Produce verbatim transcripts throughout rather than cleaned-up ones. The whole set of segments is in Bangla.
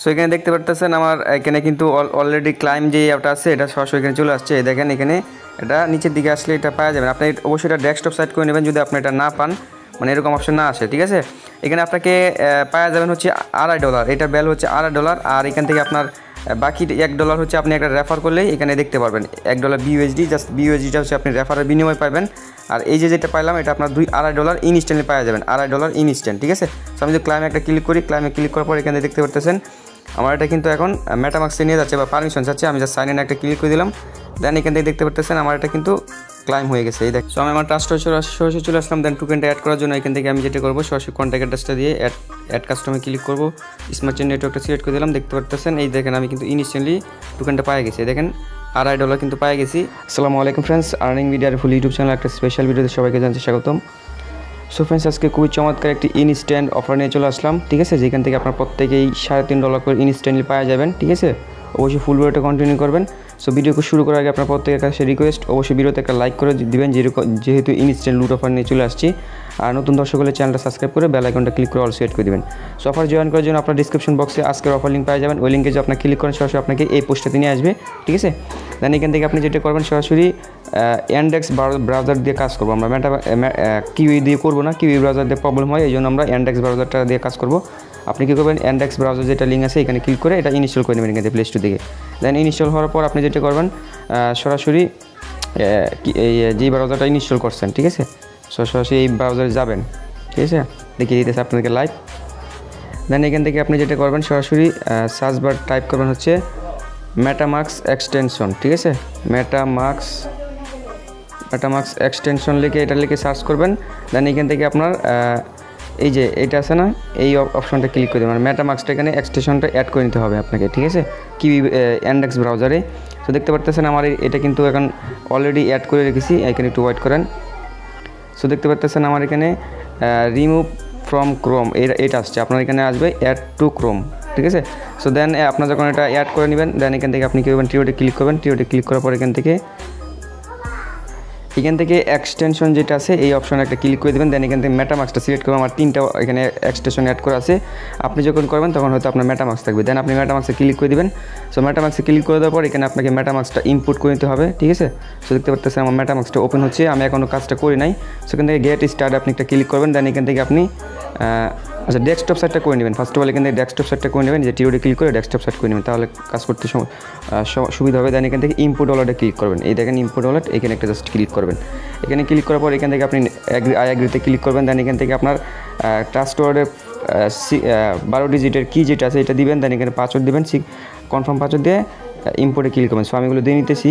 এখানে দেখতে পারতেছেন আমার এখানে কিন্তু অলরেডি ক্লাইম যে অ্যাপটা আছে এটা সরাসরি এখানে চলে আসছে। দেখেন এখানে এটা নিচের দিকে আসলে এটা পাওয়া যাবেন। আপনি অবশ্যই এটা ডেস্কটপ সাইড করে নেবেন যদি আপনি এটা না পান, মানে এরকম অপশন না আসে, ঠিক আছে। এখানে আপনাকে পাওয়া যাবেন হচ্ছে আড়াই ডলার, এটার ভ্যালু হচ্ছে আড়াই ডলার। আর এখান থেকে আপনার বাকি এক ডলার হচ্ছে আপনি একটা রেফার করলেই এখানে দেখতে পারবেন এক ডলার বিইউএসডি, জাস্ট বিইউএসডিটা হচ্ছে আপনি রেফারের বিনিময় পাবেন। আর এই যে যেটা পাইলাম এটা আপনার দুই আড়াই ডলার ইনস্ট্যান্টলি পাওয়া যাবেন, আড়াই ডলার ইনস্ট্যান্ট, ঠিক আছে। সো আমি যদি ক্লাইমে একটা ক্লিক করি, ক্লাইমে ক্লিক করার পর এখানে দেখতে পারতেছেন আমার এটা কিন্তু এখন মেটামাক্সে নিয়ে যাচ্ছে বা পারমিশন চাচ্ছে। আমি জাস্ট সাইন ইন একটা ক্লিক করে দিলাম, দেন এখান থেকে দেখতে পারতেছেন আমার এটা কিন্তু ক্লাইম হয়ে গেছে। এই দেখ, সো আমি আমার ট্রাস্ট সরাসরি চলে আসলাম। দেন টোকেনটা অ্যাড করার জন্য এখান থেকে আমি যেটা করবো সরাসরি কন্ট্যাক্ট অ্যাড্রেসটা দিয়ে অ্যাড অ্যাড কাস্টমে ক্লিক করবো, স্মার্ট চেইন নেটওয়ার্কটা সিলেক্ট করে দিলাম। দেখতে পারতেছেন এই দেখেন আমি কিন্তু ইনস্ট্যান্টলি টোকেনটা পাই গেছি, দেখেন আড়াই ডলার কিন্তু পাই গেছি। আসসালামু আলাইকুম ফ্রেন্ডস, আর্নিং মিডিয়ার ফুল ইউটিউব চ্যানেল একটা স্পেশাল ভিডিওতে সবাইকে জানাচ্ছি স্বাগতম। সো ফ্রেন্ডস, আজকে খুবই চমৎকার একটি ইনস্ট্যান্ট অফার নিয়ে চলে আসলাম, ঠিক আছে, যেখান থেকে আপনার প্রত্যেকেই সাড়ে তিন ডলার করে ইনস্ট্যান্টলি পাওয়া যাবেন, ঠিক আছে। অবশ্যই ফুল ভিডিওটা কন্টিনিউ করবেন। সো ভিডিওকে শুরু করার আগে আপনার প্রত্যেকের কাছে রিকোয়েস্ট, অবশ্যই ভিডিওতে একটা লাইক করে দিবেন যেরকম যেহেতু ইনস্ট্যান্ট লুট অফার নিয়ে চলে আসছি। আর নতুন দর্শক হলে চ্যানেলটা সাবস্ক্রাইব করে বেল আইকনটা ক্লিক করে অল সিলেক্ট করে দেবেন। সো অফার জয়েন করার জন্য আপনার ডিসক্রিপশন বক্সে আজকের অফার লিঙ্ক পাওয়া যাবেন, ওই লিঙ্কে যে আপনার ক্লিক করেন সরাসরি আপনাকে এই পোস্টটাতে নিয়ে আসবে, ঠিক আছে। দেন এখান থেকে আপনি যেটা করবেন সরাসরি অ্যান্ডেক্স ব্রাউজার দিয়ে কাজ করবো আমরা, মেটা কিউই দিয়ে করবো না, কিউই ব্রাউজার দিয়ে প্রবলেম হয়, এই জন্য আমরা অ্যান্ডেক্স ব্রাউজারটা দিয়ে কাজ করবো। আপনি কী করবেন, অ্যান্ডেক্স ব্রাউজার যেটা লিঙ্ক আছে এখানে ক্লিক করে এটা ইনস্টল করে নেবেন এখান থেকে প্লে স্টোর থেকে। দেন ইনস্টল হওয়ার পর আপনি যেটা করবেন সরাসরি যেই ব্রাউজারটা ইনস্টল করছেন, ঠিক আছে, সো সরাসরি এই ব্রাউজারে যাবেন, ঠিক আছে, দেখিয়ে দিতেছে আপনাদেরকে লাইভ। দেন এখান থেকে আপনি যেটা করবেন সরাসরি সার্চ বার টাইপ করবেন হচ্ছে মেটামাক্স এক্সটেনশন, ঠিক আছে, মেটামাক্স মেটামাক্স এক্সটেনশন লিখে এটা লিখে সার্চ করবেন। দেন এখান থেকে আপনার এই যে এটা আছে না, এই অপশনটা ক্লিক করে দেবেন, মানে মেটামাক্সটা এখানে এক্সটেনশনটা অ্যাড করে নিতে হবে আপনাকে, ঠিক আছে, কি অ্যান্ডেক্স ব্রাউজারে। তো দেখতে পারতেছেন আমার এটা কিন্তু এখন অলরেডি অ্যাড করে রেখেছি, এখানে একটু ওয়েট করেন। সো দেখতে পারতেছেন আমার এখানে রিমুভ ফ্রম ক্রোম এটা আসছে, আপনার এখানে আসবে অ্যাড টু ক্রোম, ঠিক আছে। সো দেন আপনার যখন এটা অ্যাড করে নেবেন দেন এখান থেকে আপনি কী করবেন, টিওতে ক্লিক করবেন, টিওতে ক্লিক করার পর এখান থেকে এখান থেকে এক্সটেনশন যেটা আছে এই অপশনে একটা ক্লিক করে দেবেন। দেন এখান থেকে মেটামাক্সটা সিলেক্ট করবেন, আমার তিনটা এখানে এক্সটেনশন অ্যাড করা আছে, আপনি যখন করবেন তখন হয়তো আপনার মেটামাক্স থাকবে। দেন আপনি মেটামাক্সে ক্লিক করে দেবেন। সো মেটামাক্সে ক্লিক করে দেওয়ার পর এখানে আপনাকে মেটামাক্সটা ইনপুট করে নিতে হবে, ঠিক আছে। সো দেখতে পাচ্ছেন আমার মেটামাক্সটা ওপেন হচ্ছে, আমি এখনও কাজটা করি নাই। সো এখান থেকে গেট স্টার্ট আপনি একটা ক্লিক করবেন। দেন এখান থেকে আপনি আচ্ছা ডেস্কটপ সাইটটা করে নেবেন, ফার্স্ট অফ অল এখান থেকে ডেস্কটপ সাইটটা করে নেবেন, যে টিওতে ক্লিক করে ডেস্কটপ সাইট করে নেবেন, তাহলে কাজ করতে সুবিধা হবে। দেন এখান থেকে ইনপুট ওয়ালেটে ক্লিক করবেন, এই দেখেন ইনপুট ওয়ালেট, এখানে একটা জাস্ট ক্লিক করবেন। এখানে ক্লিক করার পর এখান থেকে আপনি আই এগ্রিতে ক্লিক করবেন। দেন এখান থেকে আপনার ট্রাস্ট ওয়ার্ডের বারো ডিজিটের কি যেটা আছে এটা দিবেন। দেন এখানে পাসওয়ার্ড দিবেন, কনফার্ম পাসওয়ার্ড দিয়ে ইম্পোর্টে ক্লিক করবেন। সো আমি এগুলো দিয়ে নিতেছি।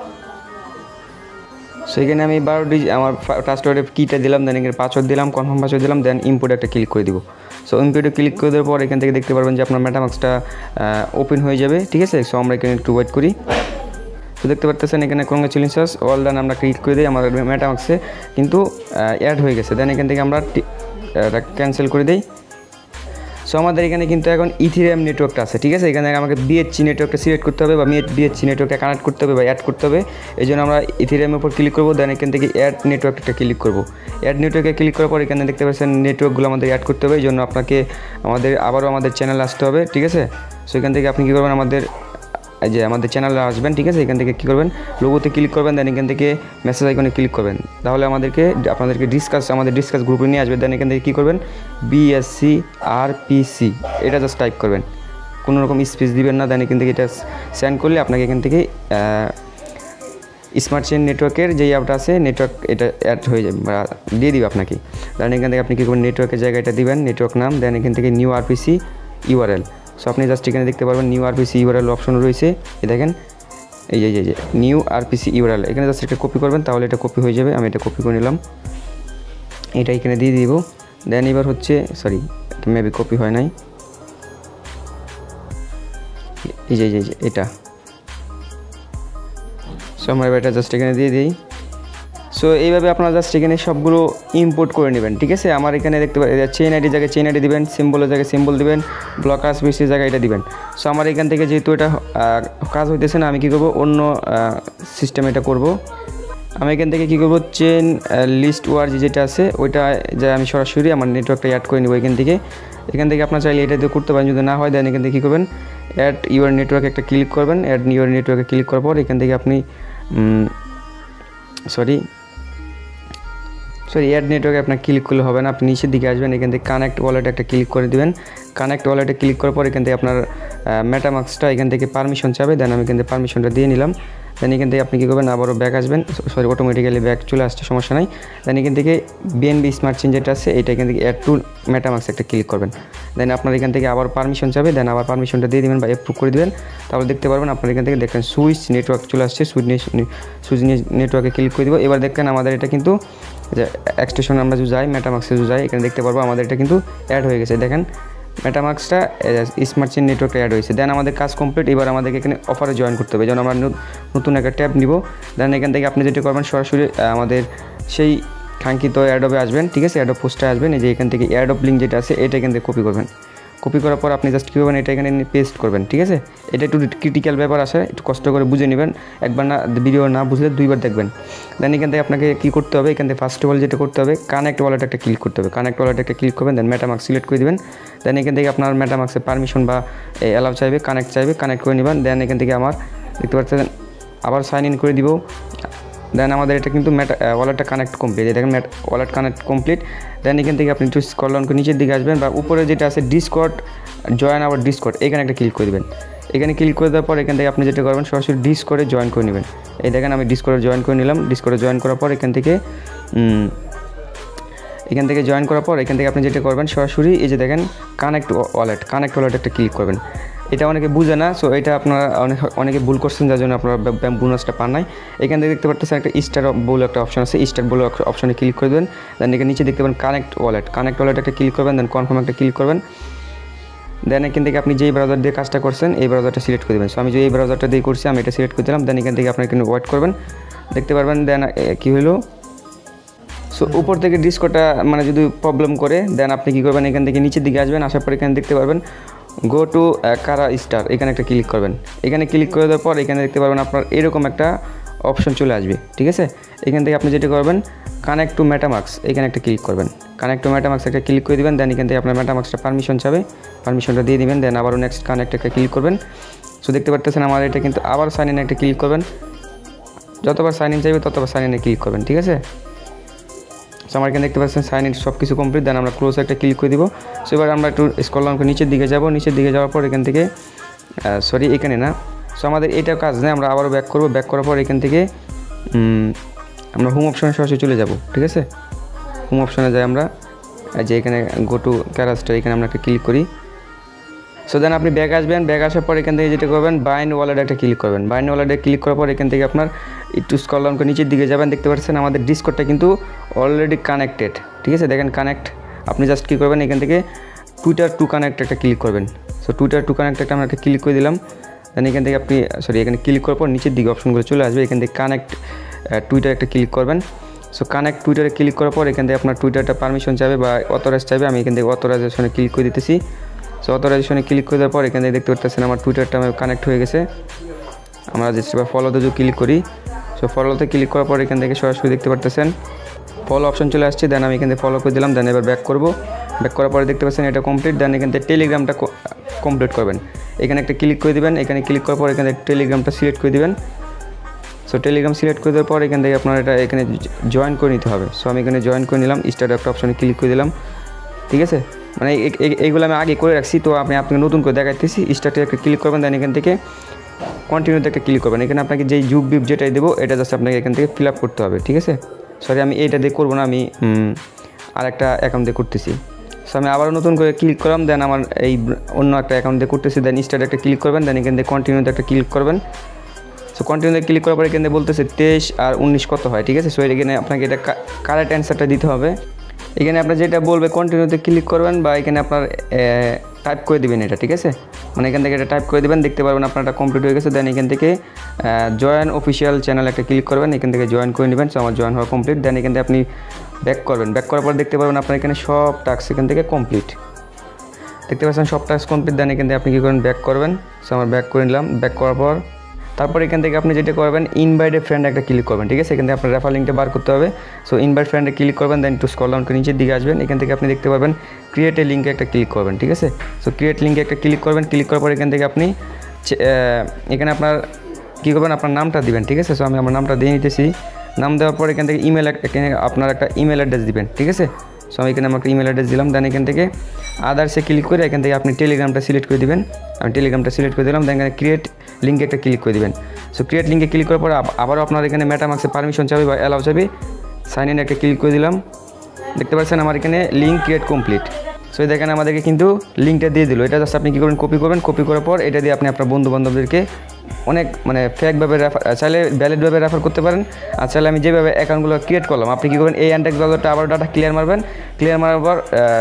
সো এখানে আমি বারো ডিজিট আমার ট্রাস্ট ওয়ার্ডের কিটা দিলাম, দেন এখানে পাসওয়ার্ড দিলাম, কনফার্ম পাসওয়ার্ড দিলাম, দেন ইম্পোর্টে একটা ক্লিক করে দিব। সো ইম্পোর্টে ক্লিক করে দেওয়ার পর এখান থেকে দেখতে পারবেন যে আপনার মেটামাক্সটা ওপেন হয়ে যাবে, ঠিক আছে। সো আমরা এখানে একটু ওয়েট করি। তো দেখতে পাচ্ছেন এখানে কংগ্রেচুলেশনস অল ডান, আমরা ক্লিক করে দিই, আমার মেটামাক্সে কিন্তু অ্যাড হয়ে গেছে। দেন এখান থেকে আমরা ক্যান্সেল করে দিই। সো আমাদের এখানে কিন্তু এখন ইথিরিয়াম নেটওয়ার্কটা আছে, ঠিক আছে। এখানে আমাকে বিএইচসি নেটওয়ার্কটা সিলেক্ট করতে হবে বা বিএইচসি নেটওয়ার্কটা কানেক্ট করতে হবে বা অ্যাড করতে হবে, এই জন্য আমরা ইথিরিয়ামের উপর ক্লিক করবো। দেন এখান থেকে অ্যাড নেটওয়ার্কটা ক্লিক করবো। অ্যাড নেটওয়ার্কে ক্লিক করার পর এখানে দেখতে পাচ্ছেন নেটওয়ার্কগুলো আমাদের অ্যাড করতে হবে, এই জন্য আপনাকে আমাদের আবারও আমাদের চ্যানেলে আসতে হবে, ঠিক আছে। সো এখান থেকে আপনি কী করবেন, আমাদের যে আমাদের চ্যানেলে আসবেন, ঠিক আছে। এখান থেকে কী করবেন, লোগোতে ক্লিক করবেন, দেন এখান থেকে মেসেজ আইকনে ক্লিক করবেন, তাহলে আমাদেরকে আপনাদেরকে ডিসকাস আমাদের ডিসকাস গ্রুপে নিয়ে আসবে। দেন এখান থেকে কী করবেন, বিএসসি আরপিসি এটা জাস্ট টাইপ করবেন, কোনো রকম স্পেস দিবেন না। দেন এখান থেকে এটা সেন্ড করলে আপনাকে এখান থেকে স্মার্ট চেইন নেটওয়ার্কের যে অ্যাপটা আছে নেটওয়ার্ক এটা অ্যাড হয়ে যাবে বা দিয়ে দিবে আপনাকে। দেন এখান থেকে আপনি কী করবেন, নেটওয়ার্কের জায়গাটা দিবেন, নেটওয়ার্ক নাম, দেন এখান থেকে নিউ আরপিসি ইউআরএল। সো আপনি জাস্ট এখানে দেখতে পারবেন নিউ আরপিসি ইউআরএল অপশন রয়েছে, এই দেখেন এই যে এই যে নিউ আরপিসি ইউআরএল, এখানে জাস্ট এটা কপি করবেন, তাহলে এটা কপি হয়ে যাবে। আমি এটা কপি করে নিলাম, এটা এখানে দিয়ে দিব। দেন এবার হচ্ছে সরি এটা মেবি কপি হয় নাই, এই যে এই যে এটা। সো আমরা এবার এটা জাস্ট এখানে দিয়ে দিই। সো এইভাবে আপনারা জাস্ট এখানে সবগুলো ইম্পোর্ট করে নেবেন, ঠিক আছে। আমার এখানে দেখতে পারেন চেইন আইডি জায়গায় চেইন আইডি দিবেন, সিম্বলের জায়গায় সিম্বল দিবেন, ব্লকার্স বিসির জায়গায় এটা দিবেন। সো আমার এখান থেকে যেহেতু এটা কাজ হইতেছে না, আমি কী করবো, অন্য সিস্টেমে এটা করব। আমি এখান থেকে কী করবো, চেইন লিস্ট ওয়ার্ড যেটা আছে ওইটা যা আমি সরাসরি আমার নেটওয়ার্কটা অ্যাড করে নেবো এখান থেকে। এখান থেকে আপনার চাইলে এটা দিয়ে করতে পারেন, যদি না হয় দেন এখান থেকে কী করবেন, অ্যাড ইউর নেটওয়ার্ক একটা ক্লিক করবেন। অ্যাড ইউর নেটওয়ার্কে ক্লিক করার পর এখান থেকে আপনি সরি সরি অ্যাড নেটওয়ার্কে আপনার ক্লিক করলে হবে না, আপনি নিচের দিকে আসবেন, এখান থেকে কানেক্ট ওয়ালেট একটা ক্লিক করে দেবেন। কানেক্ট ওয়ালেটে ক্লিক করার পর এখান থেকে আপনার মেটামাক্সটা এখান থেকে পারমিশন চাবে, দেন আমি এখান থেকে পারমিশনটা দিয়ে নিলাম। দেন এখান থেকে আপনি কী করবেন, আবারও ব্যাক আসবেন, সরি অটোমেটিক্যালি ব্যাক চলে আসছে, সমস্যা নাই। দেন এখান থেকে বিএনবি স্মার্ট চেইন যেটা আছে এটা এখান থেকে অ্যাড টু মেটামাক্স একটা ক্লিক করবেন। দেন আপনার এখান থেকে আবার পারমিশন চাবে, দেন আবার পারমিশনটা দিয়ে দেবেন বা অ্যাপ্রুভ করে দেবেন। তাহলে দেখতে পারবেন আপনার এখান থেকে দেখেন সুইচ নেটওয়ার্ক চলে আসছে, সুইচ সুইচ নেটওয়ার্কে ক্লিক করে দেবো। এবার দেখেন আমাদের এটা কিন্তু যে এক্সটেনশন আমরা যদি যাই, মেটামাক্সে যদি যাই, এখানে দেখতে পারবো আমাদের এটা কিন্তু অ্যাড হয়ে গেছে। দেখেন মেটামাক্সটা স্মার্ট চেইন নেটওয়ার্কটা অ্যাড হয়েছে। দেন আমাদের কাজ কমপ্লিট। এবার আমাদেরকে এখানে অফারে জয়েন করতে হবে, যেমন আমরা নতুন একটা ট্যাব নিব। দেন এখান থেকে আপনি যেটা করবেন, সরাসরি আমাদের সেই কাঙ্ক্ষিত অ্যাডবে আসবেন, ঠিক আছে, অ্যাডব পোস্টে আসবেন। এই যে এখান থেকে অ্যাডব লিঙ্ক যেটা আছে এটা এখান থেকে কপি করবেন। কপি করার পর আপনি জাস্ট কী করবেন, এটা এখানে পেস্ট করবেন, ঠিক আছে। এটা একটু ক্রিটিক্যাল ব্যাপার আছে, একটু কষ্ট করে বুঝে নেবেন, একবার না ভিডিও না বুঝলে দুইবার দেখবেন। দেন এখান থেকে আপনাকে কী করতে হবে, এখান থেকে ফার্স্ট অফ অল যেটা করতে হবে, কানেক্ট ওয়ালেট একটা ক্লিক করতে হবে। কানেক্ট ওয়ালেট একটা ক্লিক করবেন, দেন মেটামাক্স সিলেক্ট করে দেবেন। দেন এখান থেকে আপনার মেটামাক্সের পারমিশন বা অ্যালাউ চাইবে, কানেক্ট চাইবে, কানেক্ট করে নেবেন। দেন এখান থেকে আমার দেখতে পাচ্ছেন আবার সাইন ইন করে দিব। দেন আমাদের এটা কিন্তু মেটা ওয়ালেটটা কানেক্ট কমপ্লিট, দেখেন মেট ওয়ালেট কানেক্ট কমপ্লিট। দেন এখান থেকে আপনি একটু স্ক্রল ডাউন করে নিচের দিকে আসবেন, বা উপরে যেটা আছে ডিসকর্ড, জয়েন আওয়ার ডিসকর্ড, এখানে একটা ক্লিক করে দেবেন। এখানে ক্লিক করে দেওয়ার পর এখান থেকে আপনি যেটা করবেন, সরাসরি ডিসকর্ডে জয়েন করে নেবেন। এই দেখেন আমি ডিসকর্ডে জয়েন করে নিলাম। ডিসকর্ডে জয়েন করার পর এখান থেকে এখান থেকে জয়েন করার পর এখান থেকে আপনি যেটা করবেন, সরাসরি এই যে দেখেন কানেক্ট ওয়ালেট, কানেক্ট ওয়ালেট একটা ক্লিক করবেন। এটা অনেকে বুঝে না, সো এটা আপনারা অনেক অনেকে ভুল করছেন, যার জন্য আপনারা বোনাসটা পান নাই। এখান থেকে দেখতে পাচ্ছেন একটা স্টার বলে একটা অপশন আছে, স্টার বলে অপশনে ক্লিক করে দেবেন। দেন এখানে নিচে দেখতে পাবেন কানেক্ট ওয়ালেট, কানেক্ট ওয়ালেট একটা ক্লিক করবেন। দেন কনফার্ম একটা ক্লিক করবেন। দেন এখান থেকে আপনি যেই ব্রাউজার দিয়ে কাজটা করছেন এই ব্রাউজারটা সিলেক্ট করে দেবেন। সো আমি যে এই ব্রাউজারটা দিয়ে করছি আমি এটা সিলেক্ট করে দিলাম। দেন এখান থেকে আপনি এখানে ওয়েট করবেন, দেখতে পারবেন। দেন কী হলো, সো উপর থেকে ডিসকটা মানে যদি প্রবলেম করে, দেন আপনি কী করবেন, এখান থেকে নিচের দিকে আসবেন, আসার পর এখানে দেখতে পারবেন গো টু কারা স্টার, এখানে একটা ক্লিক করবেন। এখানে ক্লিক করে দেওয়ার পর এখানে দেখতে পারবেন আপনার এরকম একটা অপশন চলে আসবে, ঠিক আছে। এখান থেকে আপনি যেটা করবেন, কানেক্ট টু মেটামাক্স, এখানে একটা ক্লিক করবেন। কানেক্ট টু মেটামাক্স একটা ক্লিক করে দেবেন। দেন এখান থেকে আপনার মেটামাক্সটা পারমিশন চাবে, পারমিশনটা দিয়ে দিবেন। দেন আবারও নেক্সট কানেক্ট একটা ক্লিক করবেন। সো দেখতে পাচ্ছেন আমার এটা কিন্তু আবার সাইন ইন একটা ক্লিক করবেন। যতবার সাইন ইন চাইবে ততবার সাইন ইনে ক্লিক করবেন, ঠিক আছে। সো আমার এখানে দেখতে পাচ্ছেন সাইন ইন সব কিছু কমপ্লিট। দেন আমরা ক্লোজ একটা ক্লিক করে দিব। সো এবার আমরা একটু স্ক্রল ডাউন করে নিচের দিকে যাব। নিচের দিকে যাওয়ার পর এখান থেকে সরি এখানে না, সো আমাদের এটা কাজ নেই, আমরা আবারও ব্যাক করব। ব্যাক করার পর এখান থেকে আমরা হোম অপশনে সরাসরি চলে যাব, ঠিক আছে। হোম অপশনে যাই আমরা, যে এখানে গো টু ক্যারাস্টার, এখানে আমরা একটা ক্লিক করি। সো দেন আপনি ব্যাক আসবেন। ব্যাক আসার পর এখান থেকে যেটা করবেন, বাইন্ড ওয়ালেট একটা ক্লিক করবেন। বাইন্ড ওয়ালেটে ক্লিক করার পর এখান থেকে আপনার একটু স্ক্রল ডাউন করে নিচের দিকে যাবেন, দেখতে পাচ্ছেন আমাদের ডিসকর্ডটা কিন্তু অলরেডি কানেক্টেড, ঠিক আছে। দেখেন কানেক্ট, আপনি জাস্ট কী করবেন, এখান থেকে টুইটার টু কানেক্ট একটা ক্লিক করবেন। সো টুইটার টু কানেক্ট একটা আমরা একটা ক্লিক করে দিলাম। দেন এখান থেকে আপনি সরি এখানে ক্লিক করার পর নিচের দিকে অপশনগুলো চলে আসবে, এখান থেকে কানেক্ট টুইটার একটা ক্লিক করবেন। সো কানেক্ট টুইটারে ক্লিক করার পর এখান থেকে আপনার টুইটারটা পারমিশন চাইবে বা অথরাইজ চাইবে। আমি এখান থেকে অথরাইজেশনে ক্লিক করে দিতেছি। সো অথরাইজেশনে ক্লিক করে দেওয়ার পর এখান থেকে দেখতে পাচ্ছেন আমার টুইটারটা আমার কানেক্ট হয়ে গেছে। আমরা জাস্ট এবার ফলোতে যদি ক্লিক করি, সো ফলোতে ক্লিক করার পর এখান থেকে সরাসরি দেখতে পাচ্ছেন ফলো অপশন চলে আসছে। দেন আমি এখান থেকে ফলো করে দিলাম। দেন এবার ব্যাক করবো। ব্যাক করার পরে দেখতে পাচ্ছেন এটা কমপ্লিট। দেন এখান থেকে টেলিগ্রামটা কমপ্লিট করবেন। এখানে একটা ক্লিক করে দেবেন। এখানে ক্লিক করার পর এখানে টেলিগ্রামটা সিলেক্ট করে দেবেন। সো টেলিগ্রাম সিলেক্ট করে দেওয়ার পর এখান থেকে আপনার এটা এখানে জয়েন করে নিতে হবে। সো আমি এখানে জয়েন করে নিলাম, স্টার্ট একটা অপশনে ক্লিক করে দিলাম, ঠিক আছে। মানে এইগুলো আমি আগে করে রাখছি, তো আমি আপনাকে নতুন করে দেখাইতেছি। স্টার্টে একটা ক্লিক করবেন। দেন এখান থেকে কন্টিনিউতে একটা ক্লিক করবেন। এখানে আপনাকে যেই জুব বিপ যেটাই দেবো এটা জাস্ট আপনাকে এখান থেকে ফিল আপ করতে হবে, ঠিক আছে। সরি আমি এইটা দিয়ে করবো না, আমি আর একটা অ্যাকাউন্ট দিয়ে করতেছি। সো আমি আবারও নতুন করে ক্লিক করলাম। দেন আমার এই অন্য একটা অ্যাকাউন্ট দিয়ে করতেছি। দেন স্টার্টে একটা ক্লিক করবেন। দেন এখান থেকে কন্টিনিউতে একটা ক্লিক করবেন। সো কন্টিনিউতে ক্লিক করার পরে এখানে বলতেছে তেইশ আর উনিশ কত হয়, ঠিক আছে। সো এখানে আপনাকে এটা কারেক্ট অ্যান্সারটা দিতে হবে। এখানে আপনার যেটা বলবে কন্টিনিউতে ক্লিক করবেন বা এখানে আপনার টাইপ করে দেবেন এটা, ঠিক আছে। মানে এখান থেকে এটা টাইপ করে দেবেন, দেখতে পারবেন আপনার এটা কমপ্লিট হয়ে গেছে। দেন এখান থেকে জয়েন অফিসিয়াল চ্যানেল একটা ক্লিক করবেন। এখান থেকে জয়েন করে নেবেন। সো আমার জয়েন হওয়া কমপ্লিট। দেন এখান থেকে আপনি ব্যাক করবেন। ব্যাক করার পর দেখতে পারবেন আপনার এখানে সব টাস্ক এখান থেকে কমপ্লিট, দেখতে পাচ্ছেন সব টাস্ক কমপ্লিট। দেন এখান থেকে আপনি কী করেন, ব্যাক করবেন। সো আমার ব্যাক করে নিলাম। ব্যাক করার পর তারপর এখান থেকে আপনি যেটা করবেন ইনভাইট এ ফ্রেন্ড একটা ক্লিক করবেন, ঠিক আছে। এখান থেকে আপনার রেফার লিঙ্কটা বার করতে হবে। সো ইনভাইট ফ্রেন্ডে ক্লিক করবেন, দেন একটু স্ক্রল ডাউন করে নিচের দিকে আসবেন। এখান থেকে আপনি দেখতে পারবেন ক্রিয়েট এ লিঙ্কে একটা ক্লিক করবেন, ঠিক আছে। সো ক্রিয়েট লিঙ্কে একটা ক্লিক করবেন, ক্লিক করার পর এখান থেকে আপনি এখানে আপনার কী করবেন, আপনার নামটা দিবেন, ঠিক আছে। সো আমি আমার নামটা দিয়ে নিতেছি। নাম দেওয়ার পর এখান থেকে ইমেল এখানে আপনার একটা ইমেল অ্যাড্রেস দিবেন, ঠিক আছে। সো আমি এখানে আমার ইমেল অ্যাড্রেস দিলাম, দেন এখান থেকে আদার্সে ক্লিক করে এখান থেকে আপনি টেলিগ্রামটা সিলেক্ট করে দিবেন। আমি টেলিগ্রামটা সিলেক্ট করে দিলাম, দেন এখানে ক্রিয়েট লিঙ্কে একটা ক্লিক করে দিবেন। সো ক্রিয়েট লিঙ্কে ক্লিক করার পর আবারও আপনার এখানে মেটামাক্সে পারমিশন চাবে বা অ্যালাউ চাবে, সাইন ইন একটা ক্লিক করে দিলাম। দেখতে পাচ্ছেন আমার এখানে লিঙ্ক ক্রিয়েট কমপ্লিট। সো দেখেন আমাদেরকে কিন্তু লিঙ্কটা দিয়ে দিল। এটা জাস্ট আপনি কী করবেন, কপি করবেন, কপি করার পর এটা দিয়ে আপনি আপনার বন্ধু বান্ধবদেরকে অনেক মানে ফেকভাবে রেফার চাইলে ভ্যালিডভাবে রেফার করতে পারেন। আর চাইলে আমি যেভাবে অ্যাকাউন্টগুলো ক্রিয়েট করলাম, আপনি কী করবেন এই অ্যান্ডেক্স ব্রাউজারটা আবার ডাটা ক্লিয়ার মারবেন, ক্লিয়ার মারার পর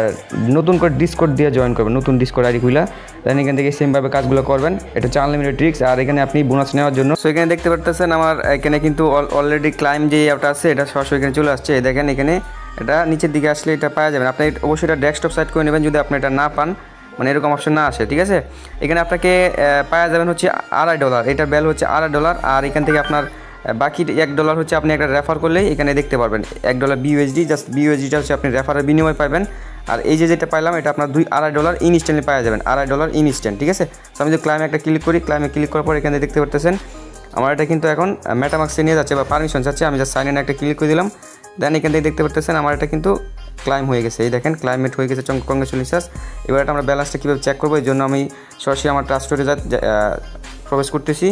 নতুন করে ডিসকোড দিয়ে জয়েন করবেন, নতুন ডিসকোড আইডি খুলে দেন এখান থেকে সেমভাবে কাজগুলো করবেন। এটা হচ্ছে আনলিমিটেড ট্রিক্স। আর এখানে আপনি বোনাস নেওয়ার জন্য সো এখানে দেখতে পারতেছেন আমার এখানে কিন্তু অলরেডি ক্লাইম যে অ্যাপটা আছে এটা সরাসরি এখানে চলে আসছে। দেখেন এখানে এটা নিচের দিকে আসলে এটা পাওয়া যাবেন। আপনি অবশ্যই এটা ডেস্কটপ সাইট করে নেবেন যদি আপনি এটা না পান, মানে এরকম অপশন না আসে, ঠিক আছে। এখানে আপনাকে পাওয়া যাবেন হচ্ছে আড়াই ডলার, এটার ভ্যালু হচ্ছে আড়াই ডলার। আর এখান থেকে আপনার বাকি এক ডলার হচ্ছে আপনি একটা রেফার করলেই এখানে দেখতে পারবেন এক ডলার বিইউএসডি, জাস্ট বিইউএসডিটা হচ্ছে আপনি রেফারের বিনিময় পাবেন। আর এই যে যেটা পাইলাম এটা আপনার দুই আড়াই ডলার ইনস্ট্যান্টলি পাওয়া যাবেন, আড়াই ডলার ইনস্ট্যান্ট, ঠিক আছে। তো আমি যদি ক্লাইমে একটা ক্লিক করি, ক্লাইমে ক্লিক করার পর এখানে দেখতে পারতেছেন আমার এটা কিন্তু এখন মেটামাক্সে নিয়ে যাচ্ছে বা পারমিশন যাচ্ছে। আমি জাস্ট সাইন ইন একটা ক্লিক করে দিলাম, দেন এখান থেকে দেখতে পারতেছেন আমার এটা কিন্তু ক্লাইম হয়ে গেছে। এই দেখেন ক্লাইমেট হয়ে গেছে, কংগ্রেচুলেশনস। এবার এটা আমরা ব্যালেন্সটা কীভাবে চেক করবো, এই জন্য আমি সরাসরি আমার ট্রাস্ট স্টোরে প্রবেশ করতেছি।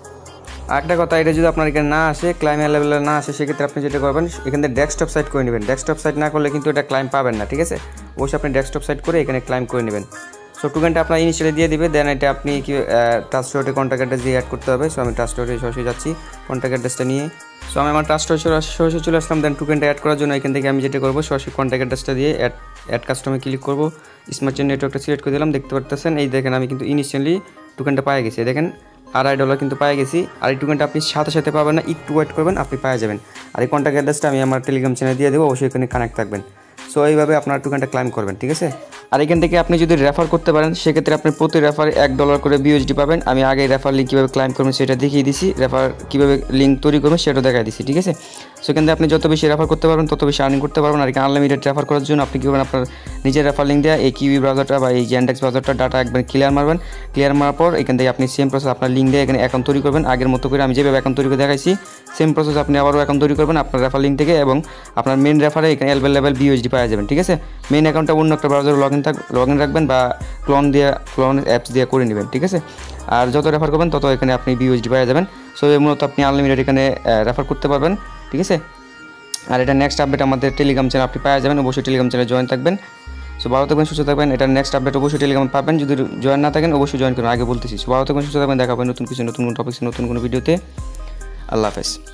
আরেকটা কথা, এটা যদি আপনার এখানে না আসে, ক্লাইম অ্যাভেলেবল না আসে, সেক্ষেত্রে আপনি যেটা করবেন এখান থেকে ডেস্কটপ সাইট করে নেবেন। ডেস্কটপ সাইট না করলে কিন্তু এটা ক্লাইম পাবেন না, ঠিক আছে। অবশ্যই আপনি ডেস্কটপ সাইট করে এখানে ক্লাইম করে নেবেন। সো টোকেনটা আপনার ইনিশিয়ালি দিয়ে দিবে, দেন এটা আপনি কি ট্রাস্ট স্টোরে কন্ট্যাক্ট অ্যাড্রেস দিয়ে অ্যাড করতে হবে। সো আমি ট্রাস্ট স্টোরে সরাসরি যাচ্ছি কন্ট্যাক্ট অ্যাড্রেসটা নিয়ে। সো আমি আমার ট্রাস্ট স্টোরে সরাসরি চলে আসলাম, দেন টোকেনটা অ্যাড করার জন্য এখান থেকে আমি যেটা করবো সরাসরি কন্ট্যাক্ট অ্যাড্রেসটা দিয়ে অ্যাড অ্যাড কাস্টমে ক্লিক করবো। স্মার্ট চেন নেটওয়ার্কটা সিলেক্ট করে দিলাম। দেখতে পারতেছেন এই দেখেন আমি কিন্তু ইনিশিয়ালি টোকেনটা পাই গেছি। দেখেন আড়াই ডলার কিন্তু পাই গেছি। আর এই টোকেনটা আপনি সাথে সাথে পাবেন না, একটু ওয়েট করবেন, আপনি পাওয়া যাবেন। আর এই কন্ট্যাক্ট অ্যাড্রেসটা আমি আমার টেলিগ্রাম চ্যানেলে দিয়ে দেবো, অবশ্যই এখানে কানেক্ট থাকবেন। সো এইভাবে আপনার টোকেনটা ক্লাইম করবেন, ঠিক আছে। আর এখান থেকে আপনি যদি রেফার করতে পারেন সেক্ষেত্রে আপনি প্রতি রেফারে এক ডলার করে বিইউএসডি পাবেন। আমি আগে রেফার লিঙ্ক কীভাবে ক্লাইম করবেন সেটা দেখিয়ে দিছি, রেফার কীভাবে লিঙ্ক তৈরি করবেন সেটাও দেখাই দিছি, ঠিক আছে। সেখান থেকে আপনি যত বেশি রেফার করতে পারবেন তত বেশি আর্নিং করতে পারবেন। আর এখানে আনলিমিটেড রেফার করার জন্য আপনি কী করবেন, আপনার নিজের রেফার লিঙ্ক দেওয়া এই কিউই ব্রাউজারটা বা এই অ্যান্ডেক্স ব্রাউজারটা ডাটা একবার ক্লিয়ার মারবেন। ক্লিয়ার মারার পর এখান থেকে আপনি সেম প্রসেস আপনার লিঙ্ক দিয়ে এখানে অ্যাকাউন্ট তৈরি করবেন আগের মতো করে। আমি যেভাবে অ্যাকাউন্ট তৈরি করে দেখাইছি সেম প্রসেস আপনি আবারও অ্যাকাউন্ট তৈরি করবেন আপনার রেফার লিঙ্ক থেকে, এবং আপনার মেন রেফারে এখানে অ্যাভেলেবল বিইউএসডি পাওয়া যাবেন, ঠিক আছে। মেন অ্যাকাউন্টটা অন্য একটা ব্রাউজারে লগ ইন থাক লগ ইন রাখবেন বা ক্লোন দিয়ে ক্লোন অ্যাপস দিয়ে করে নেবেন, ঠিক আছে। আর যত রেফার করবেন তত এখানে আপনি বিইউএসডি পাওয়া যাবেন। সো মূলত আপনি আনলিমিটেড এখানে রেফার করতে পারবেন, ঠিক আছে। আর এটা নেক্সট আপডেট আমাদের টেলিগ্রাম চ্যানেল আপনি পাওয়া যাবেন, অবশ্যই টেলিগ্রাম চ্যানেলে জয়েন থাকবেন। সো ভালো থাকবেন, সুস্থ থাকবেন। এটার নেক্সট আপডেট অবশ্যই টেলিগ্রামে পাবেন, যদি জয়েন না থাকেন অবশ্যই জয়েন করুন, আগে বলতেছি। সো ভালো থাকবেন, সুস্থ থাকবেন, দেখা হবে নতুন কিছু নতুন কোনো টপিক্সে নতুন কোনো ভিডিওতে। আল্লাহ হাফেজ।